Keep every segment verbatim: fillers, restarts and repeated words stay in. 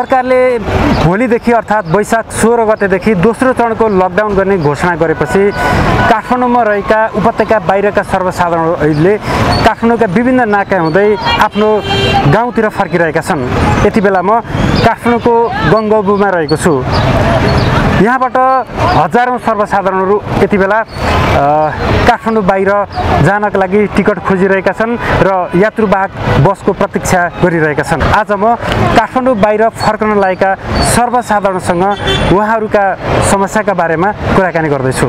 सरकारले भोलिदेखि अर्थात् वैशाख सोह्र गतेदेखि दोस्रो चरणको लकडाउन गर्ने घोषणा गरेपछि काठमाडौँमा रहेका उपत्यका बाहिरका सर्वसाधारणहरूले काठमाडौँका विभिन्न नाका हुँदै आफ्नो गाउँतिर फर्किरहेका छन्। यति बेला म काठमाडौँको गङ्गाबुमा रहेको छु। यहाँबाट हजारौँ सर्वसाधारणहरू यति बेला काठमाडौँ बाहिर जानका लागि टिकट खोजिरहेका छन् र यात्रुवाहक बसको प्रतीक्षा गरिरहेका छन्। आज म काठमाडौँ बाहिर फर्कन लागेका सर्वसाधारणसँग उहाँहरूका समस्याका बारेमा कुराकानी गर्दैछु।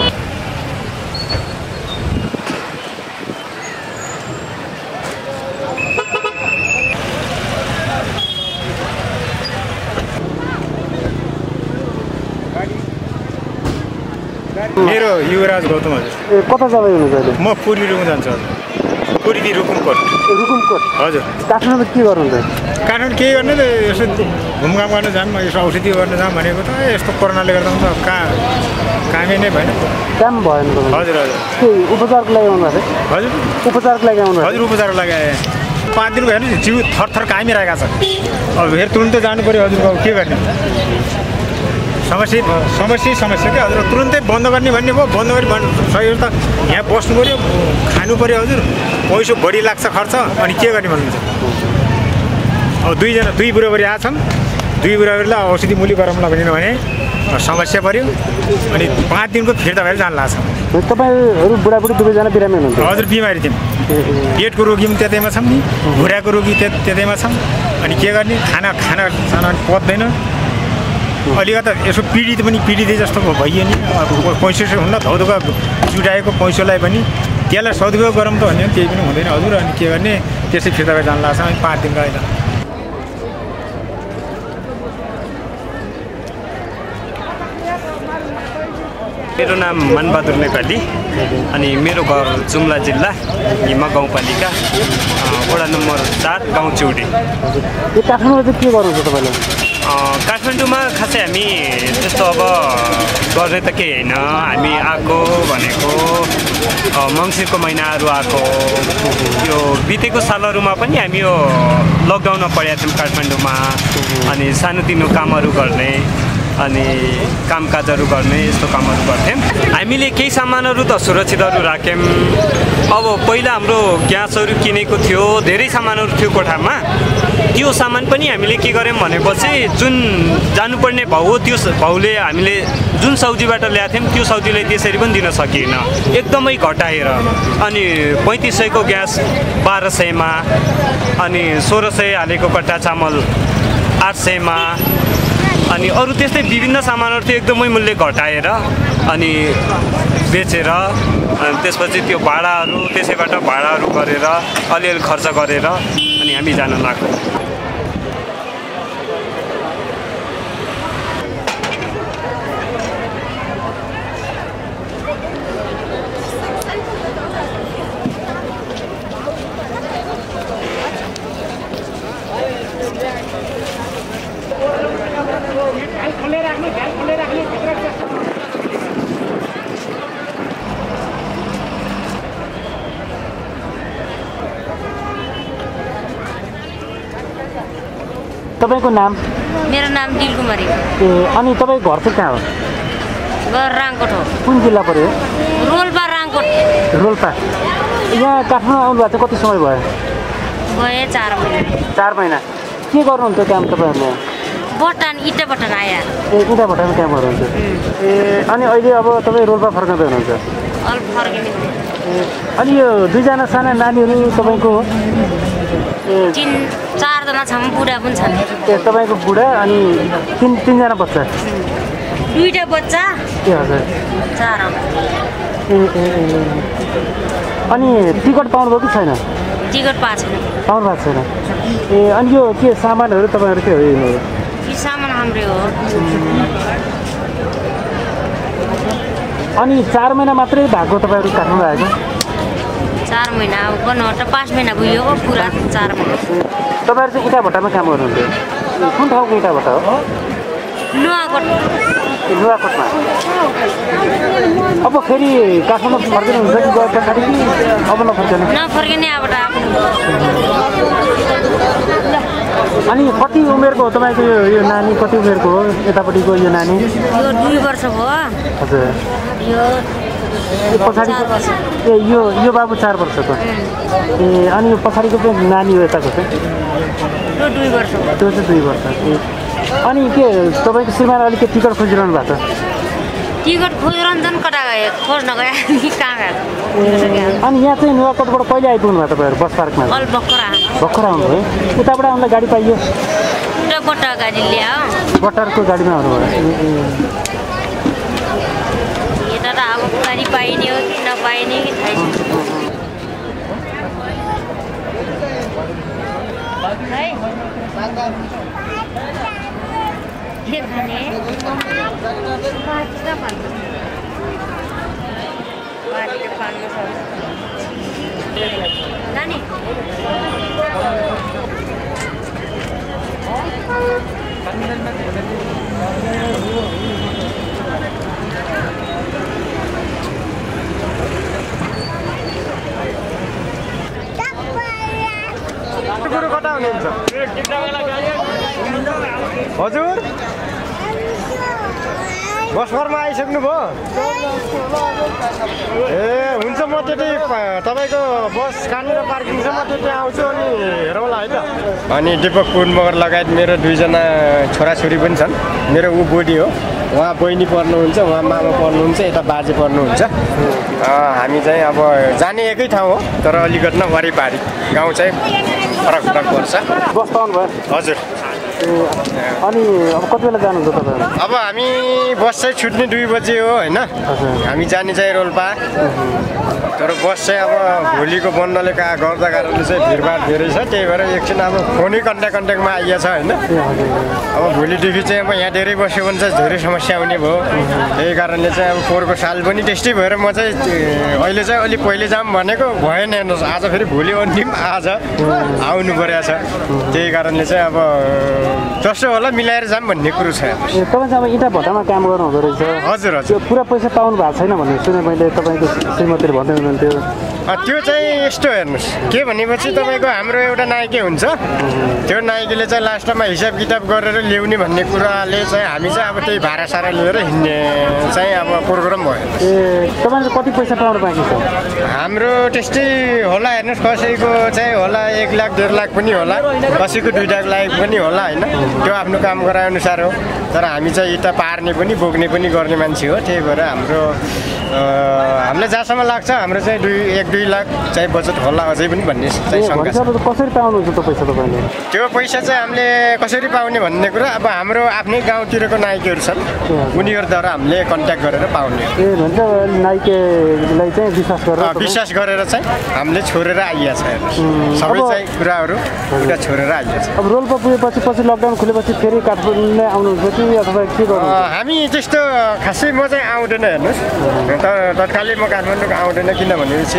मेरो युवराज गौतम हजुर। कता जाँदै हुनुहुन्छ अहिले? म पूर्वी रुकुम जान्छु हजुर। पूर्वी रुकुमकोट। रुकुमकोट हजुर। काठमाडौँमा के गर्नुहुन्छ? काठमाडौँ केही गर्ने त यसो घुमघाम गर्न जाऊँ, यसो औषधि गर्न जाऊँ भनेको त यस्तो कोरोनाले गर्दा त कहाँ कामै नै भएन। काम भएन। हजुर हजुर। के उपचारको लागि आउनुभएको थियो? हजुर उपचारको लागि आउनु? हजुर उपचारको लागि आएँ। पाँच दिनको हेर्नु जिउ थरथर कामिरहेका छ। अब फेरि तुरुन्तै जानु पऱ्यो हजुर। के गर्ने समस्या समस्या समस्या क्या हजुर। तुरुन्तै बन्द गर्ने भन्ने भयो। बन्द गरी सही हो त यहाँ बस्नु पऱ्यो, खानु पऱ्यो हजुर। पैसा बढी लाग्छ खर्च। अनि के गर्ने भन्नुहुन्छ? अब दुईजना दुई बुढाबुढी आएको छन्। दुई बुढाबुढीलाई औषधि मुली गरौँला भनेर भने समस्या पऱ्यो। अनि पाँच दिनको फिर्ता भएर जान लाग्छ। तपाईँहरू बुढाबुढी दुवैजना बिरामी हुनुहुन्छ? हजुर बिमारी थियौँ। पेटको रोगी पनि त्यतैमा छौँ नि, घुँडाको रोगी त्यत त्यतैमा छौँ। अनि के गर्ने खाना खाना साना पच्दैन। अलिकता यसो पीडित पनि पीडितै जस्तो भइयो नि। पैसा हुन्न धौधुका जुटाएको पैसालाई पनि त्यसलाई सदुपयोग गरौँ त भन्यो केही पनि हुँदैन हजुर। अनि के गर्ने त्यसै फिर्ता भएर जान लाग्छ। अनि पाँच दिनको अहिले मेरो नाम मनबहादुर नेपाली अनि मेरो घर जुम्ला जिल्ला हिमा गाउँपालिका वडा नम्बर चार गाउँ चिउडी। यो काठमाडौँमा चाहिँ के गर्नुहुन्छ तपाईँले? काठमाडौँमा खासै हामी त्यस्तो अब गर्ने त केही होइन। हामी आएको भनेको मङ्सिरको महिनाहरू आएको। यो बितेको सालहरूमा पनि हामी यो लकडाउनमा परेका थियौँ काठमाडौँमा। अनि सानोतिनो कामहरू गर्ने अनि कामकाजहरू गर्ने यस्तो कामहरू गर्थ्यौँ। हामीले केही सामानहरू त सुरक्षितहरू राख्यौँ। अब पहिला हाम्रो ग्यासहरू किनेको थियो, धेरै सामानहरू थियो कोठामा। त्यो सामान पनि हामीले के गर्यौँ भनेपछि जुन जानुपर्ने भाउ हो त्यो भाउले हामीले जुन सब्जीबाट ल्याएको थियौँ त्यो सब्जीले त्यसरी पनि दिन सकिएन, एकदमै घटाएर। अनि पैँतिस सयको ग्यास बाह्र सयमा, अनि सोह्र सय हालेको कट्टा चामल आठ सयमा, अनि अरू त्यस्तै विभिन्न सामानहरू थियो एकदमै मूल्य घटाएर अनि बेचेर त्यसपछि त्यो भाडाहरू त्यसैबाट भाडाहरू गरेर अलिअलि खर्च गरेर अनि हामी जान लाग्यौँ। तपाईँको नाम? मेरो नाम दिलकुमारी। ए अनि तपाईँको घर चाहिँ कहाँ हो? घर राङकोट हो। कुन जिल्ला पर्यो? रोल्पा राङकोट। रोल्पा। यहाँ काठमाडौँ आउनुभएको चाहिँ कति समय भयो? भयो चार महिना। चार महिना। के गर्नुहुन्छ काम तपाईँहरूले? बटन इटा बटन आया। ए इटा बटनमा काम गर्नुहुन्छ। ए अनि अहिले अब तपाईँ रोल्पा फर्काउँदै हुनुहुन्छ? अल फर्किने। ए अनि यो दुईजना साना नानीहरू तपाईँको हो? ए तिन चारजना छन्, बुढा पनि छन्। ए तपाईँको बुढा अनि तिन तिनजना बच्चा? दुईवटा बच्चा। ए हजुर। चार। ए ए अनि टिकट पाउनुभयो कि छैन? टिकट पाएको छैन। पाउनु भएको छैन। ए अनि यो के सामानहरू तपाईँहरू के हो? यो सामान हाम्रै हो। अनि चार महिना मात्रै भएको तपाईँहरू काठमाडौँ आएको? चार महिना अब बनोट पाँच महिना भयो पुरा चार महिना। तपाईँहरू चाहिँ इटा भट्टामा काम गर्नुहुन्थ्यो? कुन ठाउँको इटा भट्टा हो? नुवाकोट। ए नुवाकोटमा। अब फेरि काठमाडौँ फर्किनुहुन्छ कि गएर पछाडि कि अब नफर्किने? नफर्किने अब अनि कति उमेरको हो तपाईँको यो यो नानी कति उमेरको हो यतापट्टिको यो नानी यो दुई वर्षको हो हजुर यो यो पछाडिको ए यो यो बाबु चार वर्षको ए अनि यो पछाडिको चाहिँ नानी हो यताको चाहिँ यो दुई वर्षको त्यो चाहिँ दुई वर्ष ए अनि के तपाईँको श्रीमान अलिकति टिकट खोजिरहनु भएको छ टिकट खोजिरहन्छन् कता गए खोज्न गए हामी कहाँ गएको अनि यहाँ चाहिँ नुवाकोटबाट कहिले आइपुग्नु भयो तपाईँहरू बस पार्कमा अल भर्खर आएको भर्खर आउनुभयो उताबाट आउँदा गाडी पाइयो एउटा बट्टा गाडी ल्यायो बटरको गाडीमा आउनुभयो यता त अब गाडी पाइने हो कि नपाइने कि थाहै छैन है के खाने नानी कुरो कता हुनुहुन्छ हजुर बस घरमा आइसक्नु भयो ए हुन्छ म त्यति तपाईँको बस कहाँनिर पार्किङ छ म त्यति आउँछु अनि हेरौँला है त अनि दिपक कुन मगर लगायत मेरो दुईजना छोराछोरी पनि छन् मेरो ऊ बोडी हो उहाँ बहिनी पर्नुहुन्छ उहाँ मामा पर्नुहुन्छ यता बाजे पर्नुहुन्छ हामी चाहिँ अब जाने एकै ठाउँ हो तर अलिकति न वारिपारि गाउँ चाहिँ फरक फरक पर्छ बस पाउनु भयो हजुर अनि अब कति बेला जानुहुन्छ तपाईँहरू अब हामी बस चाहिँ छुट्ने दुई बजे हो होइन हामी जाने चाहिँ रोल्पा तर बस चाहिँ अब भोलिको बन्दले का गर्दा कारणले चाहिँ भिडभाड धेरै छ त्यही भएर एकछिन अब फोनै कन्ट्याक्ट कन्ट्याक्टमा आइएछ होइन अब भोलिदेखि चाहिँ अब यहाँ धेरै बस्यो भने चाहिँ धेरै समस्या हुने भयो त्यही कारणले चाहिँ अब पोहोरको साल पनि त्यस्तै भएर म चाहिँ अहिले चाहिँ अलिक पहिले जाऊँ भनेको भएन हेर्नुहोस् आज फेरि भोलि अन्तिम आज आउनु परेको छ त्यही कारणले चाहिँ अब जसो होला मिलाएर जाऊँ भन्ने कुरो छ तपाईँ चाहिँ अब इँटा भट्टामा काम गर्नु हुँदो रहेछ हजुर हजुर त्यो पुरा पैसा पाउनु भएको छैन भन्ने सुने मैले तपाईँको श्रीमतीले भन्दै हुनुहुन्थ्यो त्यो चाहिँ यस्तो हेर्नुहोस् के भनेपछि तपाईँको हाम्रो एउटा नायकी हुन्छ त्यो नायकीले चाहिँ लास्टमा हिसाब किताब गरेर ल्याउने भन्ने कुराले चाहिँ हामी चाहिँ अब त्यही भाडा सारा लिएर हिँड्ने चाहिँ अब प्रोग्राम भयो ए तपाईँले कति पैसा पाउनु बाँकी छ हाम्रो त्यस्तै होला हेर्नुहोस् कसैको चाहिँ होला एक लाख डेढ लाख पनि होला कसैको दुई लाख लाख पनि होला होइन त्यो आफ्नो काम गराएअनुसार हो तर हामी चाहिँ इँटा पार्ने पनि बोक्ने पनि गर्ने मान्छे हो त्यही भएर हाम्रो हामीलाई जहाँसम्म लाग्छ हाम्रो चाहिँ दुई एक दुई लाख चाहिँ बचत होला अझै पनि भन्ने चाहिँ शङ्का छ कसरी पाउनुहुन्छ त्यो पैसा तपाईँले त्यो पैसा चाहिँ हामीले कसरी पाउने भन्ने कुरा अब हाम्रो आफ्नै गाउँतिरको नायकीहरू छन् उनीहरूद्वारा हामीले कन्ट्याक्ट गरेर पाउने ए भन्छ नायकीलाई चाहिँ विश्वास गरेर विश्वास गरेर चाहिँ हामीले छोडेर आइया छ सबै चाहिँ कुराहरू एउटा छोडेर आइया छ अब रोल्पा पुगेपछि पछि लकडाउन खुलेपछि फेरि काठमाडौँ नै आउनुहुन्छ कि अथवा के गर्नु हामी त्यस्तो खासै म चाहिँ आउँदैन हेर्नुहोस् तर तत्कालै म काठमाडौँ आउँदैन किनभनेपछि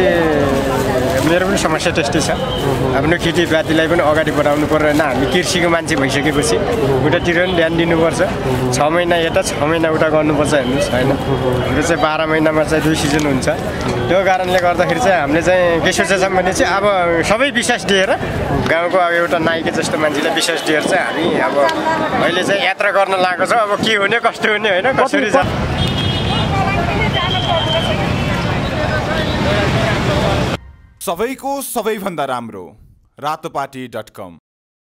मेरो पनि समस्या त्यस्तै छ आफ्नो खेतीपातीलाई पनि अगाडि बढाउनु पर्दैन हामी कृषिको मान्छे भइसकेपछि उतातिर पनि ध्यान दिनुपर्छ छ महिना यता छ महिना उता गर्नुपर्छ हेर्नुहोस् होइन हाम्रो चाहिँ बाह्र महिनामा चाहिँ दुई सिजन हुन्छ त्यो कारणले गर्दाखेरि चाहिँ हामीले चाहिँ के सोचेछौँ भने चाहिँ अब सबै विश्वास दिएर गाउँको अब एउटा नायकी जस्तो मान्छेलाई विश्वास दिएर चाहिँ हामी अब अहिले चाहिँ यात्रा गर्न लागेको छौँ अब के हुने कस्तो हुने होइन कसरी जा सबैको सबैभन्दा राम्रो रातोपाटी डट कम